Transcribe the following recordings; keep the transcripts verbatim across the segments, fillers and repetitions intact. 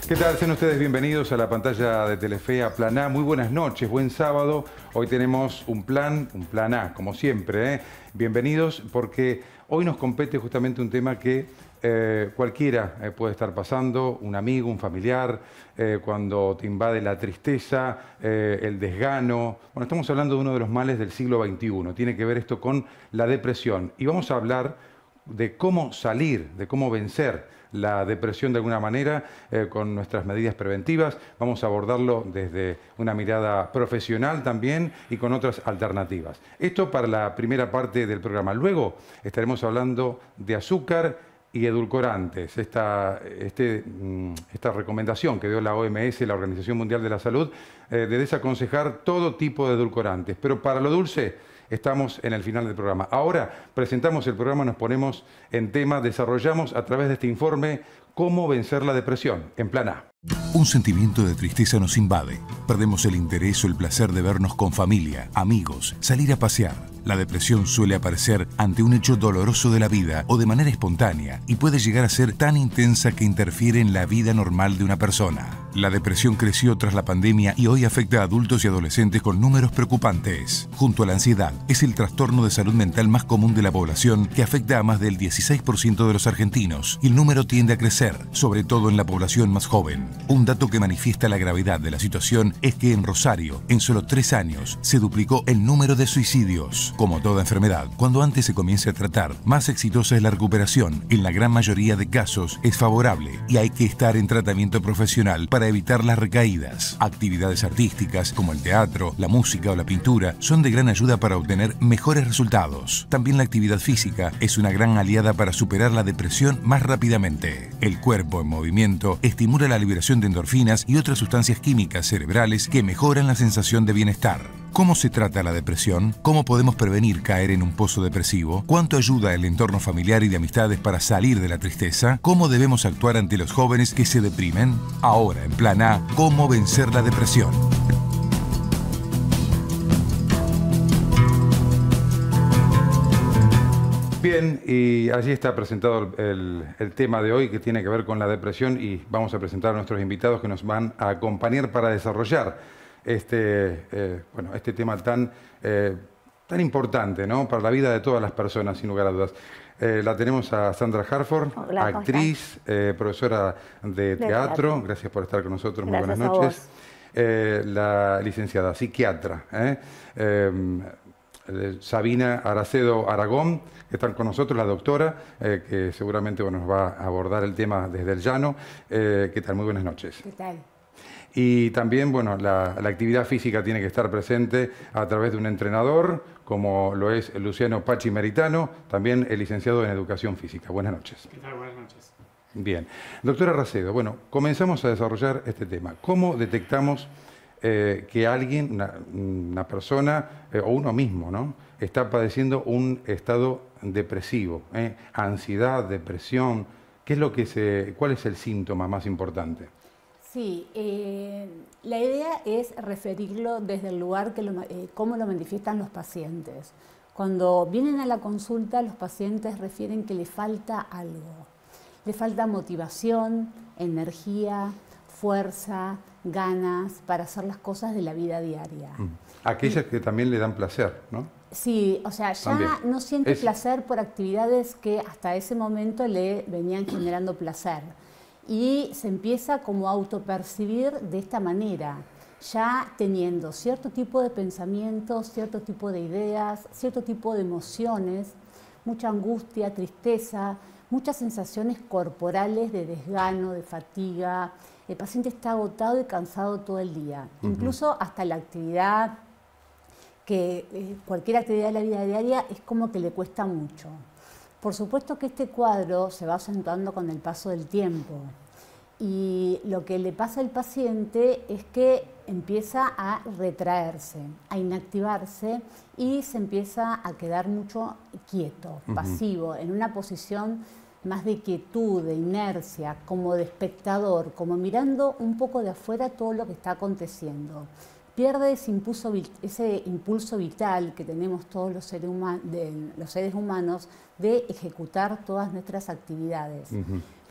¿Qué tal? Sean ustedes bienvenidos a la pantalla de Telefe a Plan A. Muy buenas noches, buen sábado. Hoy tenemos un plan, un plan A, como siempre, ¿eh? Bienvenidos porque hoy nos compete justamente un tema que eh, cualquiera eh, puede estar pasando, un amigo, un familiar, eh, cuando te invade la tristeza, eh, el desgano. Bueno, estamos hablando de uno de los males del siglo veintiuno. Tiene que ver esto con la depresión. Y vamos a hablar de cómo salir, de cómo vencer la depresión de alguna manera eh, con nuestras medidas preventivas. Vamos a abordarlo desde una mirada profesional también y con otras alternativas. Esto para la primera parte del programa. Luego estaremos hablando de azúcar y edulcorantes. Esta, este, esta recomendación que dio la O M S, la Organización Mundial de la Salud, eh, de desaconsejar todo tipo de edulcorantes. Pero para lo dulce estamos en el final del programa. Ahora presentamos el programa, nos ponemos en tema, desarrollamos a través de este informe cómo vencer la depresión en Plan A. Un sentimiento de tristeza nos invade. Perdemos el interés o el placer de vernos con familia, amigos, salir a pasear. La depresión suele aparecer ante un hecho doloroso de la vida o de manera espontánea y puede llegar a ser tan intensa que interfiere en la vida normal de una persona. La depresión creció tras la pandemia y hoy afecta a adultos y adolescentes con números preocupantes. Junto a la ansiedad, es el trastorno de salud mental más común de la población que afecta a más del dieciséis por ciento de los argentinos y el número tiende a crecer, sobre todo en la población más joven. Un dato que manifiesta la gravedad de la situación es que en Rosario, en solo tres años, se duplicó el número de suicidios. Como toda enfermedad, cuando antes se comience a tratar, más exitosa es la recuperación. En la gran mayoría de casos es favorable y hay que estar en tratamiento profesional para evitar las recaídas. Actividades artísticas como el teatro, la música o la pintura son de gran ayuda para obtener mejores resultados. También la actividad física es una gran aliada para superar la depresión más rápidamente. El cuerpo en movimiento estimula la liberación de endorfinas y otras sustancias químicas cerebrales que mejoran la sensación de bienestar. ¿Cómo se trata la depresión? ¿Cómo podemos prevenir caer en un pozo depresivo? ¿Cuánto ayuda el entorno familiar y de amistades para salir de la tristeza? ¿Cómo debemos actuar ante los jóvenes que se deprimen? Ahora, en Plan A, ¿cómo vencer la depresión? Bien, y allí está presentado el, el tema de hoy que tiene que ver con la depresión y vamos a presentar a nuestros invitados que nos van a acompañar para desarrollar este, eh, bueno, este tema tan, eh, tan importante, ¿no?, para la vida de todas las personas, sin lugar a dudas. Eh, la tenemos a Sandra Harford, Hola, actriz, eh, profesora de, de teatro. teatro. Gracias por estar con nosotros. Muy Gracias buenas noches. Eh, la licenciada psiquiatra, ¿eh? Eh, Sabina Aracedo Aragón, que están con nosotros, la doctora, eh, que seguramente bueno, nos va a abordar el tema desde el llano. Eh, ¿Qué tal? Muy buenas noches. ¿Qué tal? Y también, bueno, la, la actividad física tiene que estar presente a través de un entrenador, como lo es Luciano Pachi Meritano, también el licenciado en Educación Física. Buenas noches. ¿Qué tal? Buenas noches. Bien. Doctora Aracedo, bueno, comenzamos a desarrollar este tema. ¿Cómo detectamos eh, que alguien, una, una persona eh, o uno mismo, ¿no?, está padeciendo un estado depresivo? ¿eh? Ansiedad, depresión, ¿qué es lo que se, cuál es el síntoma más importante? Sí, eh, la idea es referirlo desde el lugar que lo, eh, cómo lo manifiestan los pacientes. Cuando vienen a la consulta, los pacientes refieren que le falta algo. Le falta motivación, energía, fuerza, ganas para hacer las cosas de la vida diaria. Mm. Aquellas y, que también le dan placer, ¿no? Sí, o sea, ya también no siente es... placer por actividades que hasta ese momento le venían generando placer. Y se empieza como a autopercibir de esta manera, ya teniendo cierto tipo de pensamientos, cierto tipo de ideas, cierto tipo de emociones, mucha angustia, tristeza, muchas sensaciones corporales de desgano, de fatiga. El paciente está agotado y cansado todo el día. Uh-huh. Incluso hasta la actividad, que eh, cualquier actividad de la vida diaria es como que le cuesta mucho. Por supuesto que este cuadro se va acentuando con el paso del tiempo y lo que le pasa al paciente es que empieza a retraerse, a inactivarse y se empieza a quedar mucho quieto, uh-huh. pasivo, en una posición más de quietud, de inercia, como de espectador, como mirando un poco de afuera todo lo que está aconteciendo. Pierde ese impulso, ese impulso vital que tenemos todos los seres, human, de, los seres humanos de ejecutar todas nuestras actividades. Uh-huh.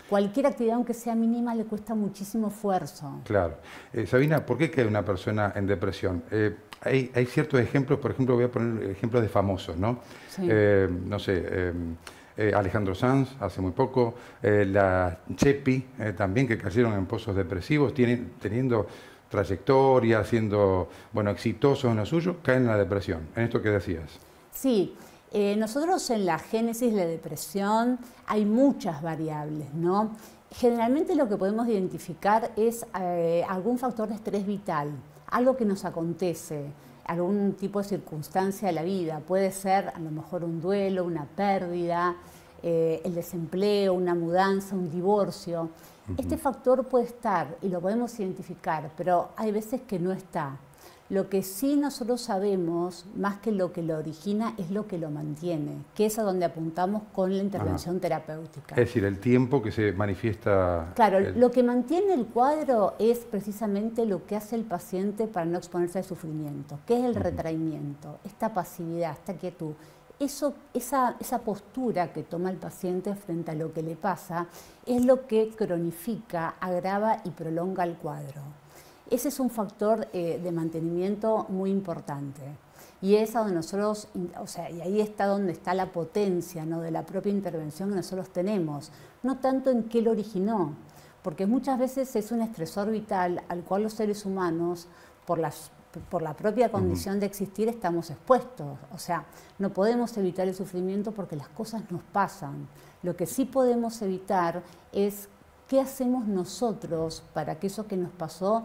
cualquier actividad, aunque sea mínima, le cuesta muchísimo esfuerzo. Claro. Eh, Sabina, ¿por qué cae una persona en depresión? Eh, hay, hay ciertos ejemplos, por ejemplo, voy a poner ejemplos de famosos, ¿no? Sí. Eh, no sé, eh, eh, Alejandro Sanz, hace muy poco, eh, la Chepi, eh, también, que cayeron en pozos depresivos, tienen, teniendo trayectoria, siendo, bueno, exitosos en lo suyo, caen en la depresión, en esto que decías. Sí. Eh, nosotros en la génesis de la depresión hay muchas variables, ¿no? Generalmente lo que podemos identificar es eh, algún factor de estrés vital, algo que nos acontece, algún tipo de circunstancia de la vida. Puede ser a lo mejor un duelo, una pérdida, eh, el desempleo, una mudanza, un divorcio. Uh-huh. Este factor puede estar y lo podemos identificar, pero hay veces que no está. Lo que sí nosotros sabemos, más que lo que lo origina, es lo que lo mantiene, que es a donde apuntamos con la intervención Ajá. terapéutica. Es decir, el tiempo que se manifiesta... Claro, el... lo que mantiene el cuadro es precisamente lo que hace el paciente para no exponerse al sufrimiento, que es el uh-huh. retraimiento, esta pasividad, esta quietud. Eso, esa, esa postura que toma el paciente frente a lo que le pasa es lo que cronifica, agrava y prolonga el cuadro. Ese es un factor eh, de mantenimiento muy importante y es a donde nosotros, o sea, y ahí está donde está la potencia, ¿no?, de la propia intervención que nosotros tenemos, no tanto en qué lo originó, porque muchas veces es un estresor vital al cual los seres humanos, por, las, por la propia condición uh-huh. de existir, estamos expuestos. O sea, no podemos evitar el sufrimiento porque las cosas nos pasan. Lo que sí podemos evitar es qué hacemos nosotros para que eso que nos pasó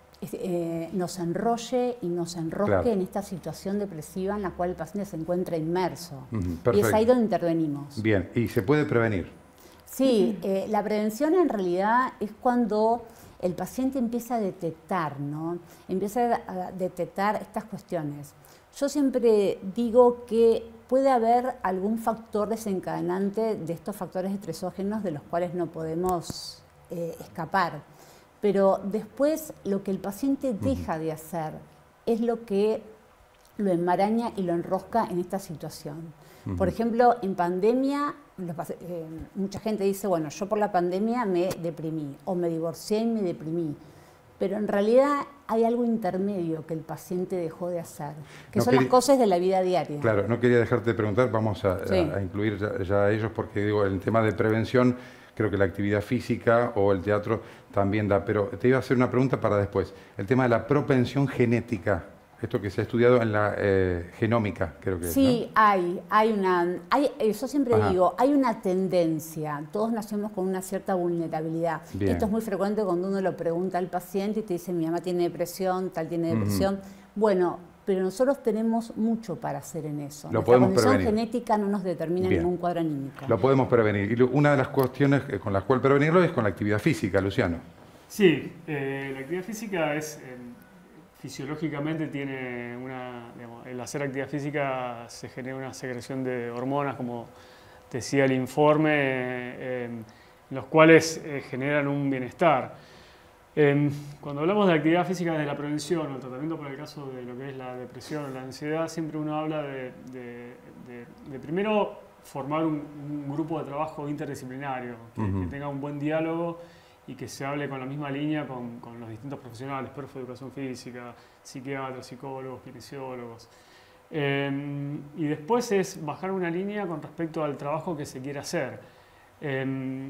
Eh, nos enrolle y nos enrosque claro. en esta situación depresiva en la cual el paciente se encuentra inmerso. Uh-huh. Y es ahí donde intervenimos. Bien, ¿y se puede prevenir? Sí, eh, la prevención en realidad es cuando el paciente empieza a detectar, ¿no? Empieza a detectar estas cuestiones. Yo siempre digo que puede haber algún factor desencadenante de estos factores estresógenos de los cuales no podemos eh, escapar. Pero después lo que el paciente deja de hacer es lo que lo enmaraña y lo enrosca en esta situación. Uh-huh. Por ejemplo, en pandemia, eh, mucha gente dice, bueno, yo por la pandemia me deprimí, o me divorcié y me deprimí. Pero en realidad hay algo intermedio que el paciente dejó de hacer, que no son quería, las cosas de la vida diaria. Claro, no quería dejarte de preguntar, vamos a, sí. a, a incluir ya, ya a ellos, porque digo, el tema de prevención, creo que la actividad física o el teatro también da, pero te iba a hacer una pregunta para después. El tema de la propensión genética, esto que se ha estudiado en la eh, genómica, creo que sí, es, ¿no? hay, hay una, hay, yo siempre Ajá. digo, hay una tendencia, todos nacemos con una cierta vulnerabilidad. Bien. Esto es muy frecuente cuando uno lo pregunta al paciente y te dice, mi mamá tiene depresión, tal tiene depresión. Uh-huh. Bueno, pero nosotros tenemos mucho para hacer en eso. Lo Nuestra podemos condición prevenir. genética no nos determina Bien. ningún cuadro anímico. Lo podemos prevenir. Y una de las cuestiones con las cuales prevenirlo es con la actividad física, Luciano. Sí, eh, la actividad física es, eh, fisiológicamente tiene una, digamos, el hacer actividad física se genera una secreción de hormonas, como decía el informe, eh, los cuales eh, generan un bienestar. Eh, cuando hablamos de actividad física desde la prevención o el tratamiento por el caso de lo que es la depresión o la ansiedad, siempre uno habla de, de, de, de primero formar un, un grupo de trabajo interdisciplinario, que, uh-huh. que tenga un buen diálogo y que se hable con la misma línea con, con los distintos profesionales, profe de educación física, psiquiatras, psicólogos, kinesiólogos. Eh, y después es bajar una línea con respecto al trabajo que se quiere hacer. Eh,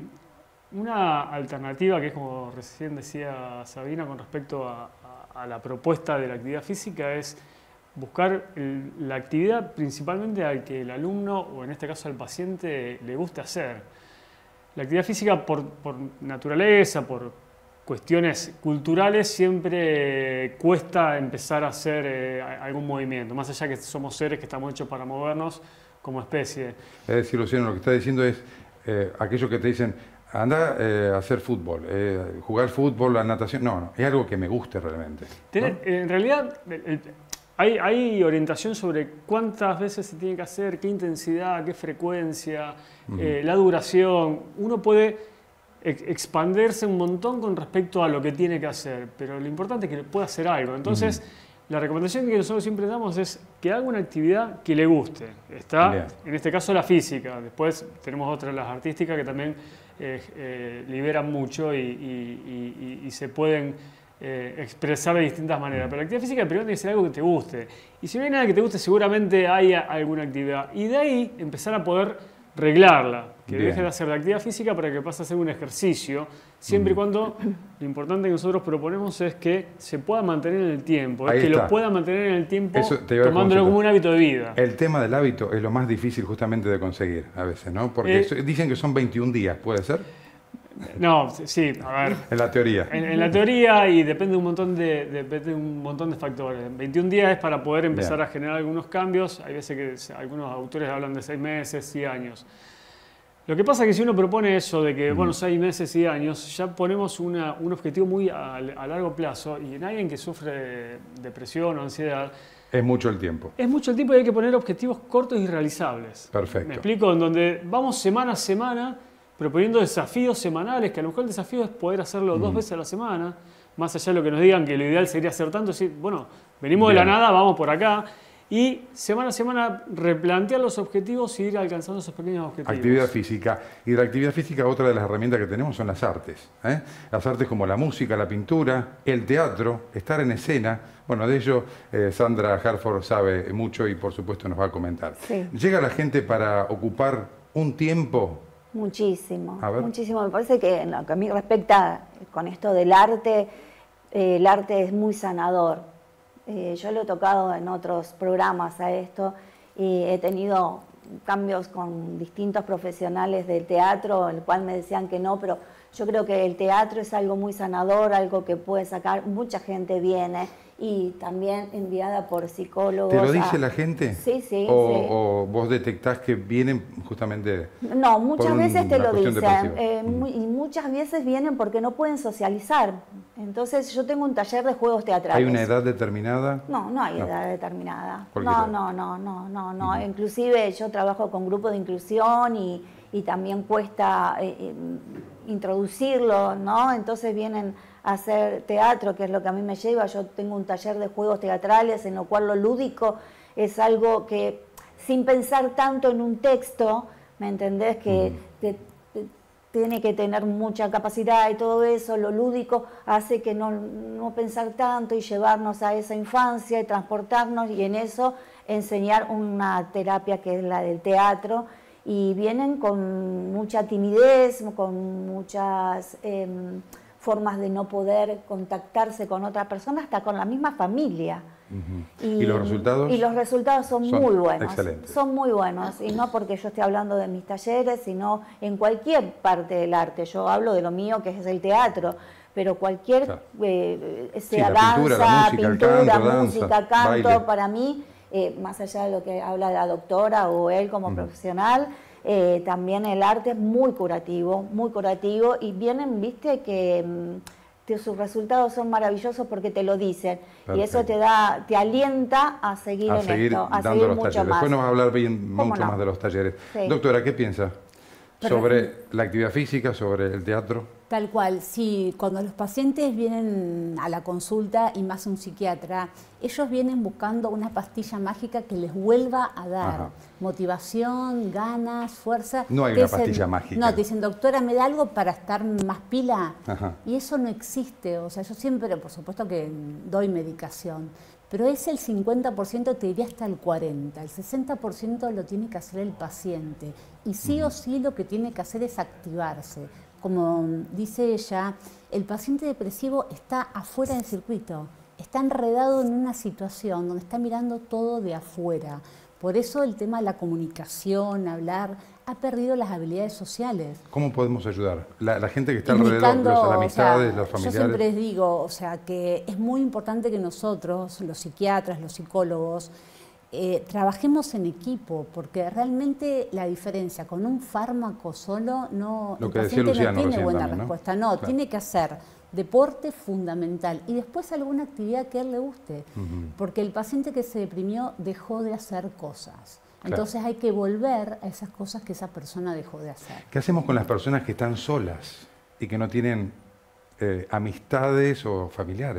Una alternativa que es, como recién decía Sabina, con respecto a, a, a la propuesta de la actividad física es buscar el, la actividad principalmente al que el alumno, o en este caso al paciente, le guste hacer. La actividad física por, por naturaleza, por cuestiones culturales, siempre cuesta empezar a hacer eh, algún movimiento, más allá que somos seres que estamos hechos para movernos como especie. Es decir, Luciano, lo que está diciendo es eh, aquello que te dicen, anda eh, a hacer fútbol, eh, jugar fútbol, la natación, no, no, es algo que me guste realmente, ¿no? En realidad hay, hay orientación sobre cuántas veces se tiene que hacer, qué intensidad, qué frecuencia, uh-huh. eh, la duración. Uno puede ex expandirse un montón con respecto a lo que tiene que hacer, pero lo importante es que pueda hacer algo. Entonces, uh-huh. la recomendación que nosotros siempre damos es que haga una actividad que le guste. Está, Bien. en este caso, la física. Después tenemos otras, las artísticas, que también eh, eh, liberan mucho y, y, y, y se pueden eh, expresar de distintas maneras. Pero la actividad física primero tiene que ser algo que te guste. Y si no hay nada que te guste, seguramente hay alguna actividad. Y de ahí empezar a poder reglarla, que Bien. deje de hacer la actividad física para que pase a ser un ejercicio, siempre y cuando lo importante que nosotros proponemos es que se pueda mantener en el tiempo, es que está. lo pueda mantener en el tiempo tomándolo como un hábito de vida. El tema del hábito es lo más difícil justamente de conseguir a veces, ¿no? Porque eh, dicen que son veintiún días, ¿puede ser? No, sí, a ver. En la teoría. En, en la teoría, y depende de un montón de, de, de un montón de factores. veintiún días es para poder empezar Bien. a generar algunos cambios. Hay veces que algunos autores hablan de seis meses y años. Lo que pasa es que si uno propone eso de que, mm. bueno, seis meses y años, ya ponemos una, un objetivo muy a, a largo plazo, y en alguien que sufre depresión o ansiedad, es mucho el tiempo. Es mucho el tiempo y hay que poner objetivos cortos y realizables. Perfecto. Me explico, en donde vamos semana a semana proponiendo desafíos semanales, que a lo mejor el desafío es poder hacerlo mm. dos veces a la semana, más allá de lo que nos digan que lo ideal sería hacer tanto, decir, bueno, venimos Bien. de la nada, vamos por acá, y semana a semana replantear los objetivos y ir alcanzando esos pequeños objetivos. Actividad física. Y de la actividad física, otra de las herramientas que tenemos son las artes. ¿eh? Las artes como la música, la pintura, el teatro, estar en escena. Bueno, de ello eh, Sandra Harford sabe mucho y por supuesto nos va a comentar. Sí. ¿Llega la gente para ocupar un tiempo? Muchísimo, muchísimo. Me parece que en lo que a mí respecta con esto del arte, eh, el arte es muy sanador. Eh, yo lo he tocado en otros programas a esto y he tenido cambios con distintos profesionales del teatro, el cual me decían que no, pero yo creo que el teatro es algo muy sanador, algo que puede sacar, mucha gente viene y también enviada por psicólogos. ¿Te lo dice a... la gente? Sí, sí. O, sí. ¿O vos detectás que vienen justamente...? No, muchas veces te lo dicen. Eh, uh-huh. Y muchas veces vienen porque no pueden socializar. Entonces yo tengo un taller de juegos teatrales. ¿Hay una edad determinada? No, no hay no. edad determinada. No, no, no, no, no, no. Uh-huh. Inclusive yo trabajo con grupos de inclusión y, y también cuesta eh, eh, introducirlo, ¿no? Entonces vienen a hacer teatro, que es lo que a mí me lleva. Yo tengo un taller de juegos teatrales en lo cual lo lúdico es algo que, sin pensar tanto en un texto, ¿me entendés? Que mm. te, te, tiene que tener mucha capacidad y todo eso, lo lúdico hace que no, no pensar tanto y llevarnos a esa infancia y transportarnos y en eso enseñar una terapia que es la del teatro. Y vienen con mucha timidez, con muchas eh, formas de no poder contactarse con otra persona, hasta con la misma familia. Uh-huh. ¿Y, ¿Y los resultados? Y los resultados son, son muy buenos. Excelentes. Son muy buenos. Y no porque yo esté hablando de mis talleres, sino en cualquier parte del arte. Yo hablo de lo mío, que es el teatro. Pero cualquier, claro. eh, sea sí, danza, pintura, la música, pintura, el canto, música, danza, canto, baile. Para mí... Eh, más allá de lo que habla la doctora o él como uh-huh. profesional, eh, también el arte es muy curativo, muy curativo y vienen, viste, que, que sus resultados son maravillosos porque te lo dicen. Perfecto. Y eso te da, te alienta a seguir a en seguir esto, a dando seguir los mucho talleres. más. Después nos va a hablar bien, mucho no? más de los talleres. Sí. Doctora, ¿qué piensa sobre la actividad física, sobre el teatro? Tal cual, sí, cuando los pacientes vienen a la consulta y más un psiquiatra, ellos vienen buscando una pastilla mágica que les vuelva a dar Ajá. motivación, ganas, fuerza. No hay te una dicen, pastilla mágica. No, te dicen, doctora, ¿me da algo para estar más pila? Ajá. Y eso no existe, o sea, yo siempre, por supuesto que doy medicación, pero es el cincuenta por ciento, te diría hasta el cuarenta por ciento, el sesenta por ciento lo tiene que hacer el paciente. Y sí uh-huh. o sí lo que tiene que hacer es activarse. Como dice ella, el paciente depresivo está afuera del circuito, está enredado en una situación donde está mirando todo de afuera. Por eso el tema de la comunicación, hablar, ha perdido las habilidades sociales. ¿Cómo podemos ayudar? La, la gente que está alrededor, los, las amistades, o sea, los familiares. Yo siempre les digo, o sea, que es muy importante que nosotros, los psiquiatras, los psicólogos, Eh, trabajemos en equipo, porque realmente la diferencia con un fármaco solo, no, Lo el que paciente Luciano no tiene buena también, respuesta. ¿no? No, claro. tiene que hacer deporte fundamental y después alguna actividad que a él le guste, uh-huh. porque el paciente que se deprimió dejó de hacer cosas. Entonces claro. hay que volver a esas cosas que esa persona dejó de hacer. ¿Qué hacemos con las personas que están solas y que no tienen eh, amistades o familiares?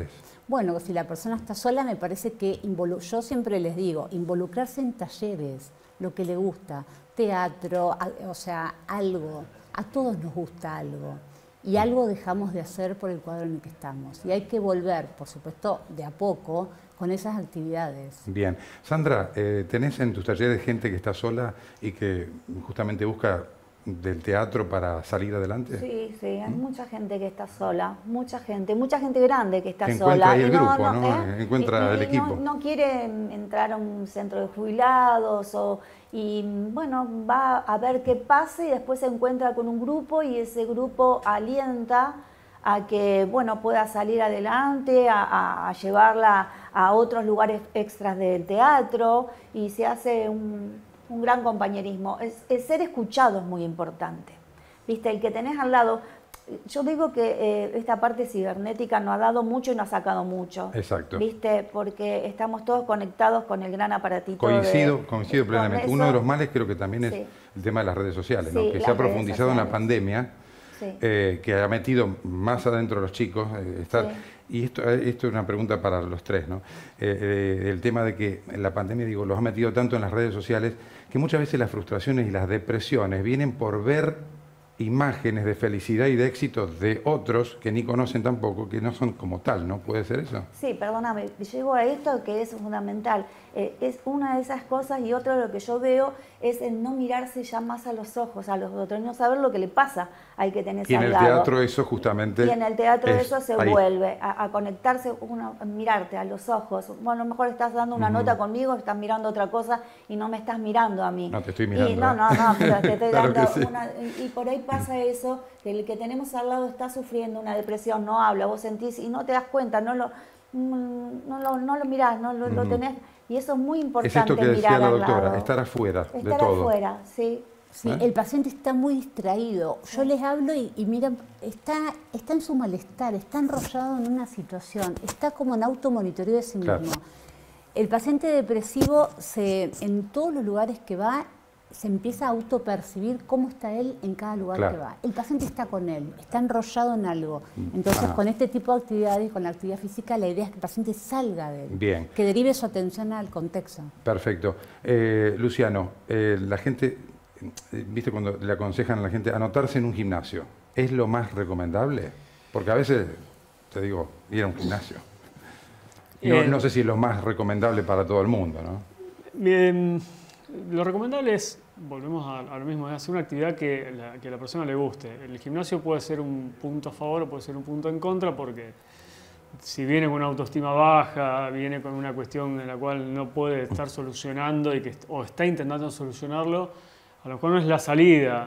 Bueno, si la persona está sola, me parece que, yo siempre les digo, involucrarse en talleres, lo que le gusta, teatro, o sea, algo, a todos nos gusta algo. Y algo dejamos de hacer por el cuadro en el que estamos. Y hay que volver, por supuesto, de a poco, con esas actividades. Bien. Sandra, eh, ¿tenés en tus talleres gente que está sola y que justamente busca del teatro para salir adelante? Sí, sí, hay ¿Mm? mucha gente que está sola, mucha gente, mucha gente grande que está que sola. Encuentra ahí el y grupo, no, ¿no? ¿no? ¿eh? Encuentra y, el y equipo. No, no quiere entrar a un centro de jubilados o, y bueno, va a ver qué pasa y después se encuentra con un grupo y ese grupo alienta a que, bueno, pueda salir adelante, a, a, a llevarla a otros lugares extras del teatro y se hace un, un gran compañerismo. Es, el ser escuchado es muy importante. ¿Viste? El que tenés al lado. Yo digo que eh, esta parte cibernética nos ha dado mucho y nos ha sacado mucho. Exacto. ¿Viste? Porque estamos todos conectados con el gran aparatito. Coincido, de, coincido plenamente. Uno de los males creo que también es sí. el tema de las redes sociales, sí, ¿no? que se ha profundizado en la pandemia, sí. eh, que ha metido más adentro a los chicos. Eh, estar, sí. Y esto, esto es una pregunta para los tres, ¿no? Eh, eh, el tema de que la pandemia, digo, los ha metido tanto en las redes sociales que muchas veces las frustraciones y las depresiones vienen por ver imágenes de felicidad y de éxito de otros que ni conocen tampoco, que no son como tal, ¿no? ¿Puede ser eso? Sí, perdóname, llego a esto que es fundamental. Eh, es una de esas cosas y otro de lo que yo veo es el no mirarse ya más a los ojos a los otros, no saber lo que le pasa al que tenés al lado. Y en el teatro eso justamente Y en el teatro eso se ahí. vuelve, a, a conectarse, uno, a mirarte a los ojos. Bueno, a lo mejor estás dando una uh-huh. nota conmigo, estás mirando otra cosa y no me estás mirando a mí. No, te estoy mirando. Y, no, no, no, pero te estoy claro dando sí. una... Y por ahí pasa eso, que el que tenemos al lado está sufriendo una depresión, no habla, vos sentís y no te das cuenta, no lo, no lo, no lo mirás, no lo, uh-huh. lo tenés... Y eso es muy importante. Es esto que decía la doctora, estar afuera estar de todo. Estar afuera, sí. Sí, ¿Eh? El paciente está muy distraído. Yo sí. les hablo y, y mira, está, está en su malestar, está enrollado en una situación, está como en automonitoreo de sí mismo. Claro. El paciente depresivo, se, en todos los lugares que va, se empieza a autopercibir cómo está él en cada lugar claro. que va. El paciente está con él, está enrollado en algo. Entonces, ah. con este tipo de actividades, con la actividad física, la idea es que el paciente salga de él. Bien. Que derive su atención al contexto. Perfecto. Eh, Luciano, eh, la gente, eh, viste cuando le aconsejan a la gente anotarse en un gimnasio, ¿es lo más recomendable? Porque a veces, te digo, ir a un gimnasio. No, eh, no sé si es lo más recomendable para todo el mundo, ¿no? Bien. Lo recomendable es, volvemos a, a lo mismo, es hacer una actividad que la, que a la persona le guste. El gimnasio puede ser un punto a favor o puede ser un punto en contra porque si viene con una autoestima baja, viene con una cuestión en la cual no puede estar solucionando y que, o está intentando solucionarlo, a lo mejor no es la salida.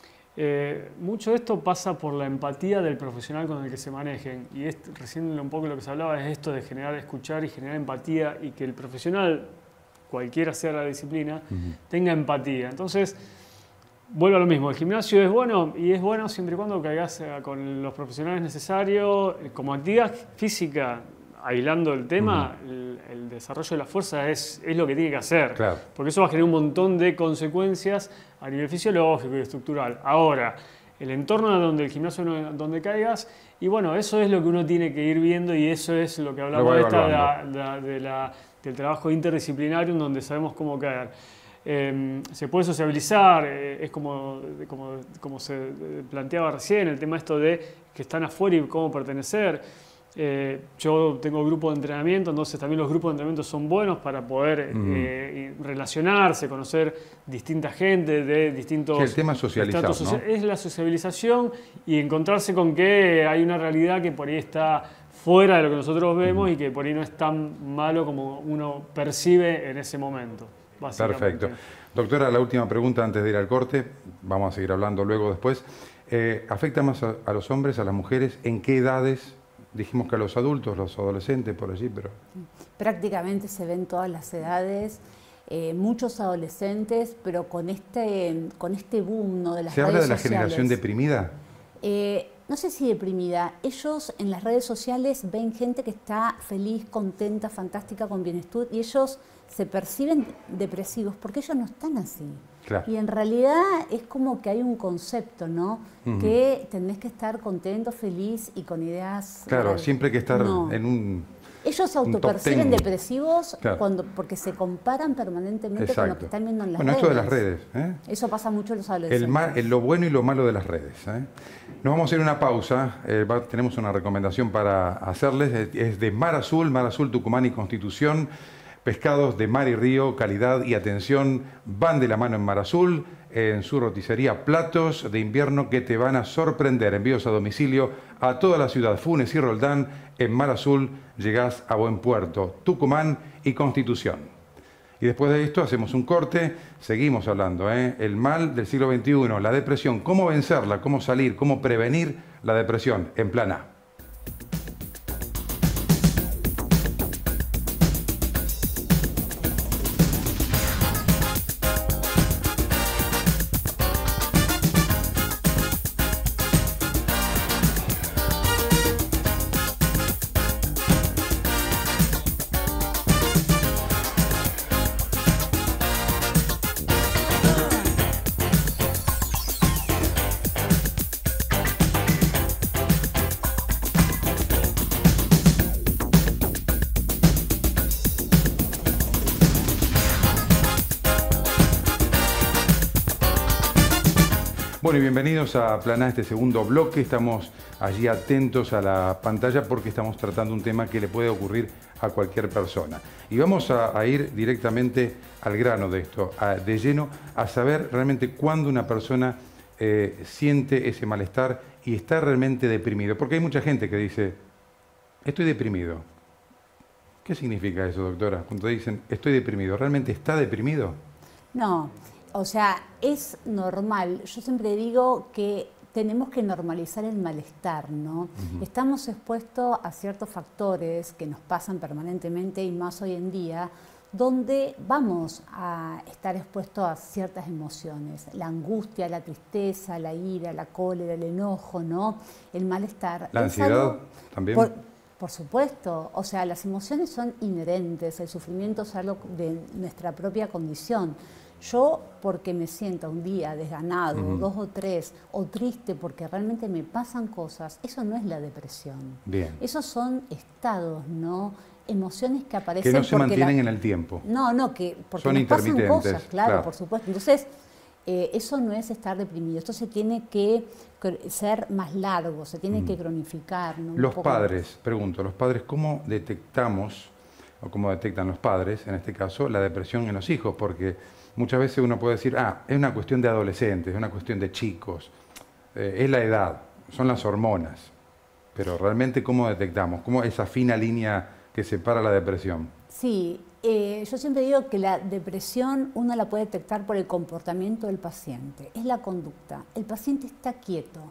Eh, mucho de esto pasa por la empatía del profesional con el que se manejen y es, recién un poco lo que se hablaba es esto de generar, escuchar y generar empatía y que el profesional, cualquiera sea la disciplina, uh-huh. tenga empatía. Entonces, vuelvo a lo mismo, el gimnasio es bueno y es bueno siempre y cuando caigas con los profesionales necesarios. Como actividad física, aislando el tema, uh-huh. el, el desarrollo de la fuerza es, es lo que tiene que hacer. Claro. Porque eso va a generar un montón de consecuencias a nivel fisiológico y estructural. Ahora, el entorno donde el gimnasio donde caigas, y bueno, eso es lo que uno tiene que ir viendo y eso es lo que hablamos de esta, de la, de la, de la del trabajo interdisciplinario en donde sabemos cómo caer. Eh, se puede sociabilizar, eh, es como, como, como se planteaba recién, el tema esto de que están afuera y cómo pertenecer. Eh, yo tengo grupos de entrenamiento, entonces también los grupos de entrenamiento son buenos para poder mm. eh, relacionarse, conocer distinta gente de distintos... Que el tema socializar, ¿no? social, es la sociabilización y encontrarse con que hay una realidad que por ahí está fuera de lo que nosotros vemos uh-huh. y que por ahí no es tan malo como uno percibe en ese momento. Perfecto. Doctora, la última pregunta antes de ir al corte, vamos a seguir hablando luego después. Eh, ¿Afecta más a, a los hombres, a las mujeres? ¿En qué edades? Dijimos que a los adultos, los adolescentes, por allí, pero... Prácticamente se ven todas las edades, eh, muchos adolescentes, pero con este, con este boom, ¿no? de las ¿Se redes habla de la sociales. generación deprimida? Eh, no sé si deprimida. Ellos en las redes sociales ven gente que está feliz, contenta, fantástica, con bienestar, y ellos se perciben depresivos porque ellos no están así. Claro. Y en realidad es como que hay un concepto, ¿no? Uh-huh. Que tenés que estar contento, feliz y con ideas... Claro, eh, siempre hay que estar no. en un... Ellos se autoperciben depresivos claro. cuando, porque se comparan permanentemente Exacto. con lo que están viendo en las bueno, redes. Bueno, esto de las redes. ¿eh? Eso pasa mucho en los adolescentes. El mal, el, lo bueno y lo malo de las redes. ¿eh? Nos vamos a ir a una pausa. Eh, va, tenemos una recomendación para hacerles. Es, es de Mar Azul, Mar Azul, Tucumán y Constitución. Pescados de mar y río, calidad y atención van de la mano en Mar Azul. En su roticería, platos de invierno que te van a sorprender. Envíos a domicilio a toda la ciudad, Funes y Roldán. En Mar Azul llegás a buen puerto, Tucumán y Constitución. Y después de esto hacemos un corte, seguimos hablando. ¿eh? El mal del siglo veintiuno, la depresión, cómo vencerla, cómo salir, cómo prevenir la depresión en Plan A. Bueno, y bienvenidos a Plan A, este segundo bloque. Estamos allí atentos a la pantalla porque estamos tratando un tema que le puede ocurrir a cualquier persona. Y vamos a, a ir directamente al grano de esto, a, de lleno, a saber realmente cuándo una persona eh, siente ese malestar y está realmente deprimido. Porque hay mucha gente que dice, estoy deprimido. ¿Qué significa eso, doctora? Cuando dicen, estoy deprimido, ¿realmente está deprimido? No. O sea, es normal. Yo siempre digo que tenemos que normalizar el malestar, ¿no? Uh-huh. Estamos expuestos a ciertos factores que nos pasan permanentemente y más hoy en día, donde vamos a estar expuestos a ciertas emociones. La angustia, la tristeza, la ira, la cólera, el enojo, ¿no? El malestar. La ansiedad algo, también. Por, por supuesto. O sea, las emociones son inherentes. El sufrimiento es algo de nuestra propia condición. Yo, porque me siento un día desganado, uh-huh. dos o tres, o triste porque realmente me pasan cosas, eso no es la depresión. Bien. Esos son estados, ¿no? Emociones que aparecen... Que no se mantienen la... en el tiempo. No, no, que porque son nos pasan cosas, claro, claro, por supuesto. Entonces, eh, eso no es estar deprimido, esto se tiene que ser más largo, se tiene uh-huh. que cronificar, ¿no? Los padres, más. pregunto, los padres, ¿cómo detectamos, o cómo detectan los padres, en este caso, la depresión en los hijos? Porque muchas veces uno puede decir, ah, es una cuestión de adolescentes, es una cuestión de chicos, eh, es la edad, son las hormonas. Pero realmente, ¿cómo detectamos? ¿Cómo esa fina línea que separa la depresión? Sí, eh, yo siempre digo que la depresión uno la puede detectar por el comportamiento del paciente, es la conducta. El paciente está quieto,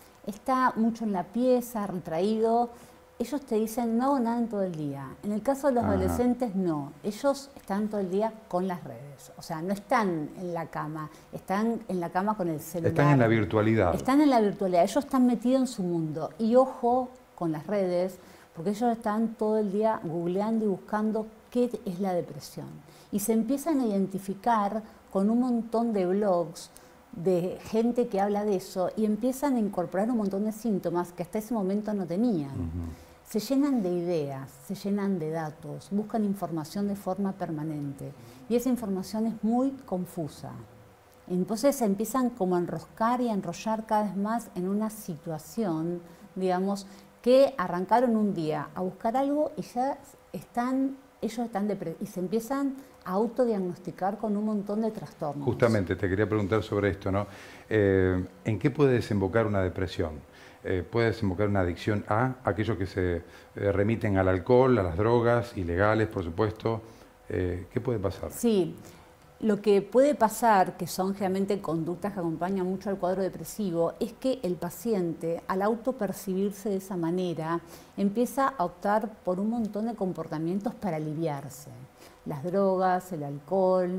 está mucho en la pieza, retraído. Ellos te dicen no hago nada en todo el día. En el caso de los Ajá. adolescentes, no. Ellos están todo el día con las redes. O sea, no están en la cama, están en la cama con el celular. Están en la virtualidad. Están en la virtualidad. Ellos están metidos en su mundo. Y ojo con las redes, porque ellos están todo el día googleando y buscando qué es la depresión. Y se empiezan a identificar con un montón de blogs de gente que habla de eso y empiezan a incorporar un montón de síntomas que hasta ese momento no tenían. Uh-huh. Se llenan de ideas, se llenan de datos, buscan información de forma permanente y esa información es muy confusa. Entonces se empiezan como a enroscar y a enrollar cada vez más en una situación, digamos, que arrancaron un día a buscar algo y ya están, ellos están depresivos y se empiezan a autodiagnosticar con un montón de trastornos. Justamente te quería preguntar sobre esto, ¿no? Eh, ¿En qué puede desembocar una depresión? Eh, puede desembocar una adicción a aquellos que se eh, remiten al alcohol, a las drogas, ilegales, por supuesto. Eh, ¿Qué puede pasar? Sí, lo que puede pasar, que son generalmente conductas que acompañan mucho al cuadro depresivo, es que el paciente, al autopercibirse de esa manera, empieza a optar por un montón de comportamientos para aliviarse. Las drogas, el alcohol,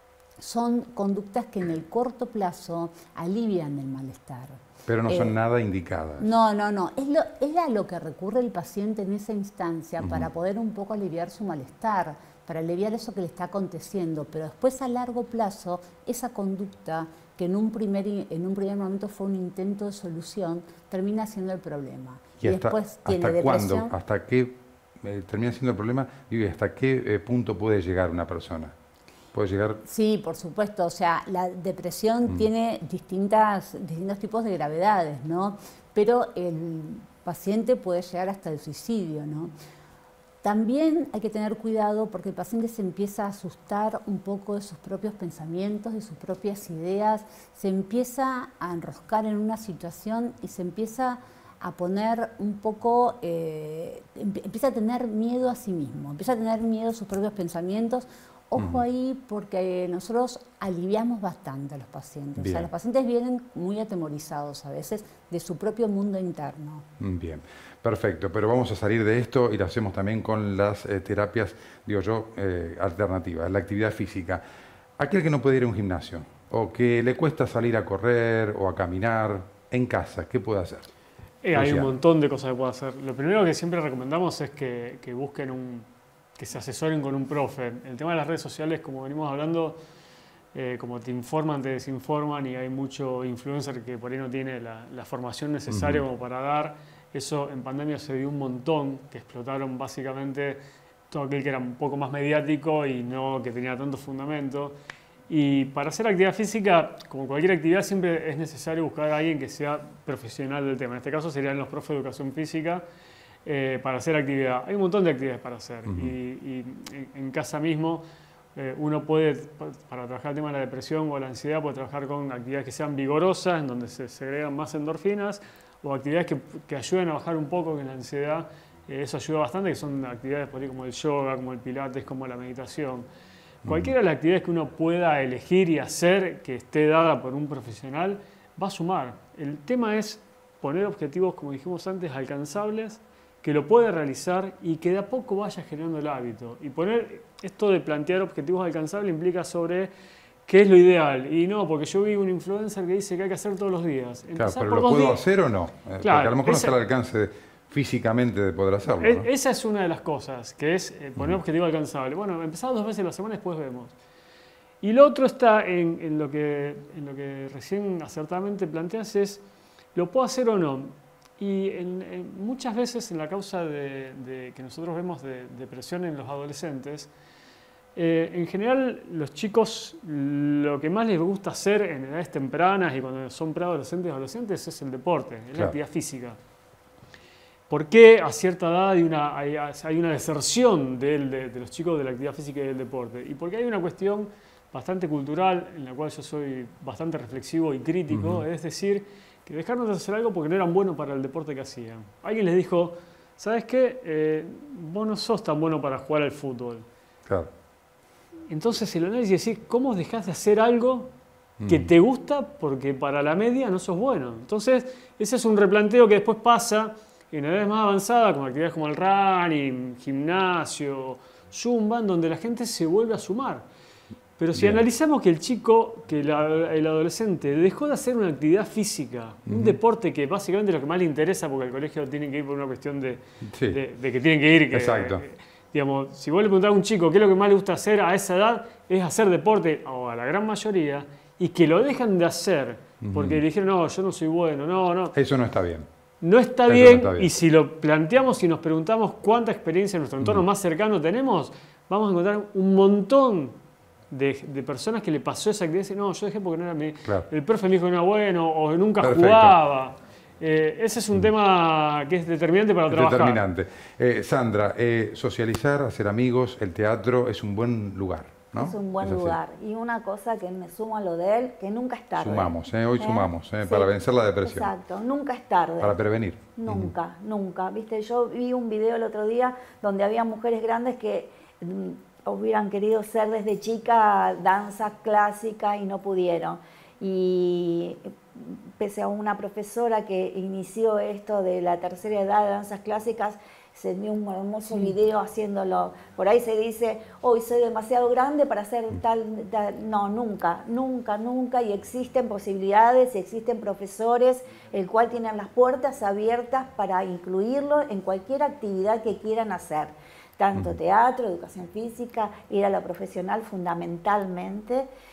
son conductas que en el corto plazo alivian el malestar. Pero no son eh, nada indicadas. No, no, no. Es, lo, es a lo que recurre el paciente en esa instancia uh-huh. para poder un poco aliviar su malestar, para aliviar eso que le está aconteciendo. Pero después a largo plazo, esa conducta que en un primer, en un primer momento fue un intento de solución, termina siendo el problema. ¿Y, y hasta, después tiene hasta depresión. ¿Cuándo? ¿Hasta qué eh, termina siendo el problema, digo, ¿hasta qué eh, punto puede llegar una persona? ¿Puede llegar? Sí, por supuesto. O sea, la depresión mm. tiene distintas, distintos tipos de gravedades, ¿no? Pero el paciente puede llegar hasta el suicidio, ¿no? También hay que tener cuidado porque el paciente se empieza a asustar un poco de sus propios pensamientos, de sus propias ideas, se empieza a enroscar en una situación y se empieza a poner un poco, eh, empieza a tener miedo a sí mismo, empieza a tener miedo a sus propios pensamientos. Ojo ahí porque nosotros aliviamos bastante a los pacientes. Bien. O sea, los pacientes vienen muy atemorizados a veces de su propio mundo interno. Bien, perfecto. Pero vamos a salir de esto y lo hacemos también con las eh, terapias, digo yo, eh, alternativas, la actividad física. Aquel que no puede ir a un gimnasio o que le cuesta salir a correr o a caminar en casa, ¿qué puede hacer? Eh, hay un montón de cosas que puede hacer. Lo primero que siempre recomendamos es que, que busquen un... que se asesoren con un profe. El tema de las redes sociales, como venimos hablando, eh, como te informan, te desinforman y hay mucho influencer que por ahí no tiene la, la formación necesaria uh-huh. como para dar. Eso en pandemia se vio un montón, que explotaron básicamente todo aquel que era un poco más mediático y no que tenía tanto fundamento. Y para hacer actividad física, como cualquier actividad, siempre es necesario buscar a alguien que sea profesional del tema. En este caso serían los profes de educación física, Eh, para hacer actividad. Hay un montón de actividades para hacer uh-huh. y, y en, en casa mismo eh, uno puede, para trabajar el tema de la depresión o la ansiedad, puede trabajar con actividades que sean vigorosas, en donde se segregan más endorfinas, o actividades que, que ayuden a bajar un poco en la ansiedad. Eh, eso ayuda bastante, que son actividades por ahí como el yoga, como el pilates, como la meditación. Uh-huh. Cualquiera de las actividades que uno pueda elegir y hacer, que esté dada por un profesional, va a sumar. El tema es poner objetivos, como dijimos antes, alcanzables, que lo puede realizar y que de a poco vaya generando el hábito. Y poner esto de plantear objetivos alcanzables implica sobre qué es lo ideal. Y no, porque yo vi un influencer que dice que hay que hacer todos los días. Claro, pero ¿lo puedo días. hacer o no? Claro, porque a lo mejor esa, no está al alcance físicamente de poder hacerlo. Es, ¿no? Esa es una de las cosas, que es eh, poner uh-huh. objetivo alcanzable. Bueno, empezar dos veces a la semana y después vemos. Y lo otro está en, en, lo que, en lo que recién acertadamente planteas es, ¿lo puedo hacer o no? Y en, en, muchas veces en la causa de, de, que nosotros vemos de depresión en los adolescentes, eh, en general los chicos lo que más les gusta hacer en edades tempranas y cuando son preadolescentes y adolescentes es el deporte, es claro. la actividad física. ¿Por qué a cierta edad hay una, hay, hay una deserción de, de, de los chicos de la actividad física y del deporte? Y porque hay una cuestión bastante cultural en la cual yo soy bastante reflexivo y crítico, uh-huh. es decir, que dejaron de hacer algo porque no eran buenos para el deporte que hacían. Alguien les dijo, ¿sabes qué? Eh, vos no sos tan bueno para jugar al fútbol. Claro. Entonces el análisis es decir, ¿cómo dejás de hacer algo que mm. te gusta porque para la media no sos bueno? Entonces ese es un replanteo que después pasa en edades más avanzadas, con actividades como el running, gimnasio, zumba, en donde la gente se vuelve a sumar. Pero si Bien. analizamos que el chico, que la, el adolescente dejó de hacer una actividad física, uh-huh. un deporte que básicamente es lo que más le interesa, porque al colegio tienen que ir por una cuestión de, sí. de, de que tienen que ir. Que, Exacto. Eh, digamos, si vos le preguntás a un chico qué es lo que más le gusta hacer a esa edad, es hacer deporte, o a la gran mayoría, y que lo dejan de hacer, uh-huh. porque le dijeron, no, yo no soy bueno, no, no. Eso no está bien. No está, bien, no está bien, y si lo planteamos y nos preguntamos cuánta experiencia en nuestro entorno uh-huh. más cercano tenemos, vamos a encontrar un montón De, de personas que le pasó esa actividad y dicen, no, yo dejé porque no era mi... Claro. El profe me dijo que no era bueno o nunca Perfecto. jugaba. Eh, ese es un mm. tema que es determinante para es trabajar. Determinante. Eh, Sandra, eh, socializar, hacer amigos, el teatro es un buen lugar, ¿no? Es un buen es lugar. Y una cosa que me sumo a lo de él, que nunca es tarde. Sumamos, eh, hoy ¿Eh? sumamos, eh, sí. para vencer la depresión. Exacto, nunca es tarde. Para prevenir. Nunca, uh-huh. nunca. Viste, yo vi un video el otro día donde había mujeres grandes que... hubieran querido ser desde chica danza clásica y no pudieron. Y pese a una profesora que inició esto de la tercera edad de danzas clásicas, se dio un hermoso sí. video haciéndolo. Por ahí se dice, hoy soy demasiado grande para hacer tal, tal... No, nunca, nunca, nunca. Y existen posibilidades y existen profesores, el cual tienen las puertas abiertas para incluirlo en cualquier actividad que quieran hacer. Tanto teatro, educación física, ir a la profesional fundamentalmente,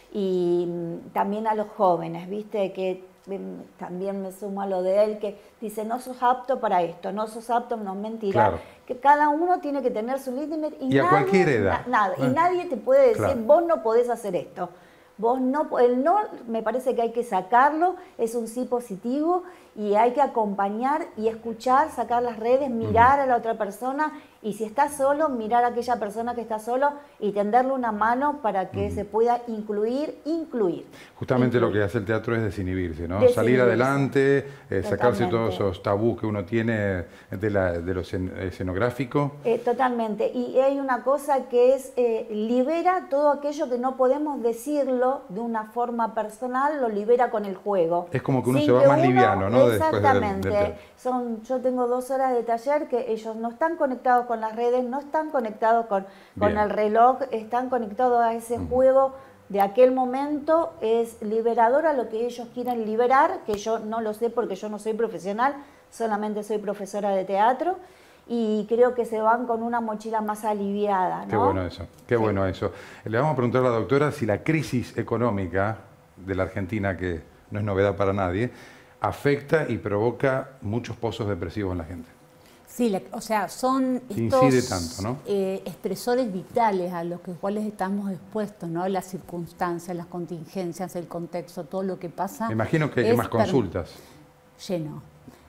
y también a los jóvenes, ¿viste? Que también me sumo a lo de él, que dice, no sos apto para esto, no sos apto, no es mentira. Claro. Que cada uno tiene que tener su límite y, y nadie, a cualquier edad. Na, nada, eh. y nadie te puede decir, claro, vos no podés hacer esto. Vos no, el no me parece que hay que sacarlo, es un sí positivo y hay que acompañar y escuchar, sacar las redes, mirar uh-huh. a la otra persona y si está solo, mirar a aquella persona que está solo y tenderle una mano para que uh-huh. se pueda incluir, incluir. Justamente incluir. Lo que hace el teatro es desinhibirse, ¿no? Desinhibirse. Salir adelante, eh, sacarse todos esos tabús que uno tiene de, la, de lo escenográfico. Eh, totalmente. Y hay una cosa que es, eh, libera todo aquello que no podemos decirlo de una forma personal, lo libera con el juego. Es como que uno se va más uno, liviano, ¿no? Exactamente. Después del, del Son, yo tengo dos horas de taller que ellos no están conectados con las redes, no están conectados con, con el reloj, están conectados a ese uh-huh. juego de aquel momento. Es liberador a lo que ellos quieren liberar, que yo no lo sé porque yo no soy profesional, solamente soy profesora de teatro. Y creo que se van con una mochila más aliviada, ¿no? Qué bueno eso, qué sí. bueno eso. Le vamos a preguntar a la doctora si la crisis económica de la Argentina, que no es novedad para nadie, afecta y provoca muchos pozos depresivos en la gente. Sí, la, o sea, son estos Incide tanto, ¿no? eh, expresores vitales a los que cuales estamos expuestos, ¿no? Las circunstancias, las contingencias, el contexto, todo lo que pasa. Me imagino que hay más consultas. Lleno.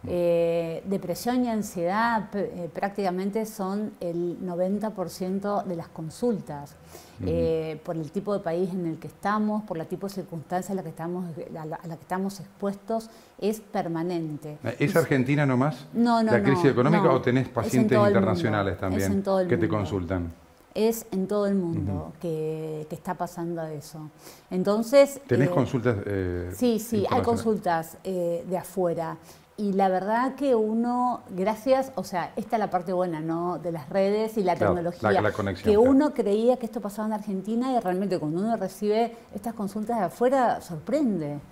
Eh, depresión y ansiedad eh, prácticamente son el noventa por ciento de las consultas, uh-huh. eh, por el tipo de país en el que estamos, por el tipo de circunstancias a la que estamos, a la, a la que estamos expuestos, es permanente. ¿Es Argentina nomás? No, no, ¿La crisis no, económica no, o tenés pacientes internacionales también es en todo el que mundo. te consultan? Es en todo el mundo uh-huh. que, que está pasando eso. Entonces, ¿tenés eh, consultas? Eh, sí, sí, hay consultas eh, de afuera. Y la verdad que uno, gracias, o sea, esta es la parte buena, ¿no? De las redes y la claro, tecnología, la, la conexión, que claro. uno creía que esto pasaba en Argentina y realmente cuando uno recibe estas consultas de afuera, sorprende.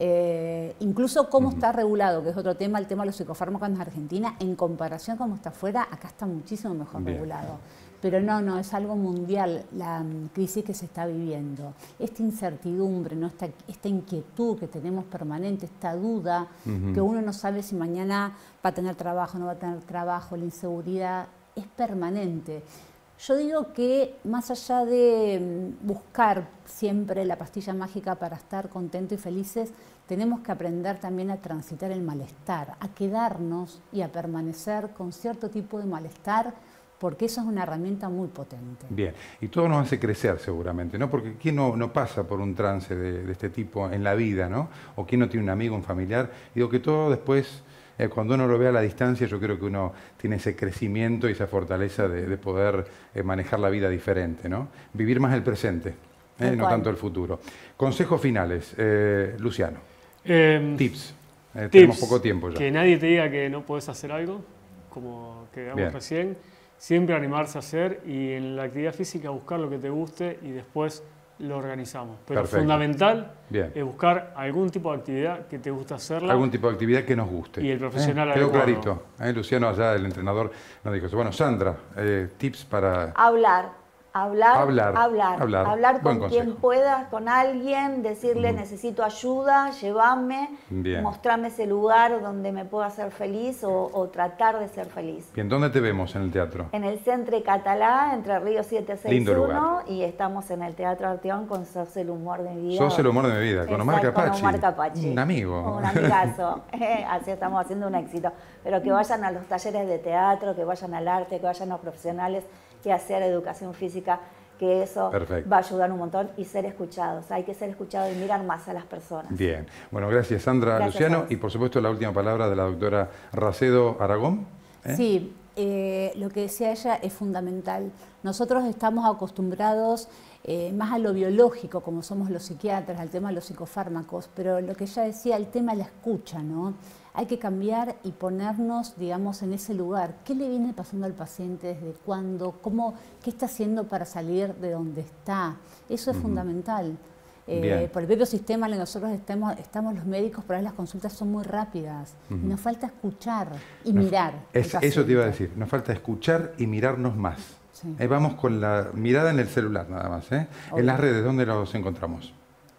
Eh, incluso cómo uh-huh. está regulado, que es otro tema, el tema de los psicofármacos en Argentina, en comparación con cómo está afuera, acá está muchísimo mejor Bien. regulado. Pero no, no, es algo mundial la um, crisis que se está viviendo. Esta incertidumbre, ¿no? esta, esta inquietud que tenemos permanente, esta duda, uh-huh. que uno no sabe si mañana va a tener trabajo, no va a tener trabajo, la inseguridad es permanente. Yo digo que más allá de buscar siempre la pastilla mágica para estar contentos y felices, tenemos que aprender también a transitar el malestar, a quedarnos y a permanecer con cierto tipo de malestar, porque eso es una herramienta muy potente. Bien, y todo nos hace crecer seguramente, ¿no? Porque ¿quién no, no pasa por un trance de, de este tipo en la vida, ¿no? O quién no tiene un amigo, un familiar. Digo que todo después, eh, cuando uno lo ve a la distancia, yo creo que uno tiene ese crecimiento y esa fortaleza de, de poder eh, manejar la vida diferente, ¿no? Vivir más el presente, eh, no tanto el futuro. Consejos finales, eh, Luciano. Eh, tips. Eh, tips. Tenemos poco tiempo ya. Que nadie te diga que no podés hacer algo, como quedamos recién. Siempre animarse a hacer y en la actividad física buscar lo que te guste y después lo organizamos. Pero Perfecto. fundamental Bien. es buscar algún tipo de actividad que te guste hacerla. Algún tipo de actividad que nos guste. Y el profesional eh, Quedó clarito. Eh, Luciano allá, el entrenador, nos dijo eso. Bueno, Sandra, eh, tips para... Hablar. Hablar, hablar, hablar, hablar, hablar con quien pueda, con alguien, decirle mm. necesito ayuda, llévame, Bien. mostrarme ese lugar donde me pueda hacer feliz o, o tratar de ser feliz. Bien, ¿dónde te vemos en el teatro? En el Centre Catalá, Entre Ríos siete sesenta y uno, y estamos en el Teatro Arteón con Sos el humor de mi vida. Sos el humor de mi vida, con Omar Capachi. Con Omar Capachi. Un amigo. Un amigazo, así estamos haciendo un éxito. Pero que vayan a los talleres de teatro, que vayan al arte, que vayan a los profesionales y hacer educación física, que eso Perfecto. va a ayudar un montón y ser escuchados. Hay que ser escuchados y mirar más a las personas. Bien. Bueno, gracias Sandra, gracias Luciano. Y por supuesto la última palabra de la doctora Racedo Aragón. ¿Eh? Sí, eh, lo que decía ella es fundamental. Nosotros estamos acostumbrados eh, más a lo biológico, como somos los psiquiatras, al tema de los psicofármacos, pero lo que ella decía, el tema de la escucha, ¿no? Hay que cambiar y ponernos, digamos, en ese lugar. ¿Qué le viene pasando al paciente? ¿Desde cuándo? ¿Cómo, ¿Qué está haciendo para salir de donde está? Eso es uh-huh. fundamental. Eh, por el propio sistema en el que nosotros estemos, estamos los médicos, por ahí las consultas son muy rápidas. Uh-huh. Y nos falta escuchar y nos, mirar. Es, eso te iba a decir, nos falta escuchar y mirarnos más. Sí. Eh, vamos con la mirada en el celular nada más. ¿eh? En las redes, ¿dónde los encontramos?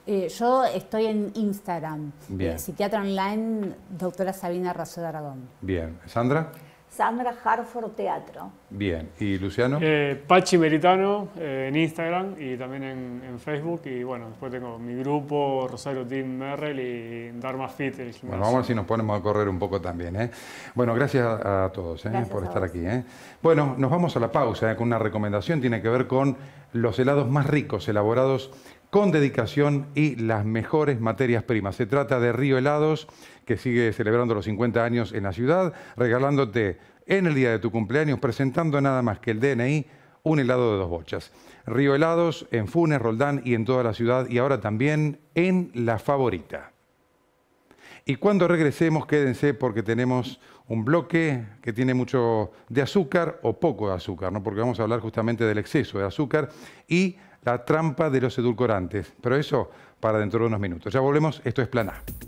Eh, yo estoy en Instagram, Bien. Eh, psiquiatra online, doctora Sabina Razzo de Aragón. Bien. ¿Sandra? Sandra Harford Teatro. Bien. ¿Y Luciano? Eh, Pachi Meritano eh, en Instagram y también en, en Facebook. Y bueno, después tengo mi grupo, Rosario Team Merrell y Dharma Fit, el gimnasio. Bueno, vamos a ver si nos ponemos a correr un poco también, ¿eh? Bueno, gracias a, a todos ¿eh? Gracias por a estar vos. aquí, ¿eh? Bueno, nos vamos a la pausa ¿eh? con una recomendación. Tiene que ver con los helados más ricos, elaborados con dedicación y las mejores materias primas. Se trata de Río Helados, que sigue celebrando los cincuenta años en la ciudad, regalándote en el día de tu cumpleaños, presentando nada más que el D N I, un helado de dos bochas. Río Helados en Funes, Roldán y en toda la ciudad, y ahora también en La Favorita. Y cuando regresemos, quédense porque tenemos un bloque que tiene mucho de azúcar o poco de azúcar, ¿no? Porque vamos a hablar justamente del exceso de azúcar y la trampa de los edulcorantes. Pero eso para dentro de unos minutos. Ya volvemos, esto es Plan A.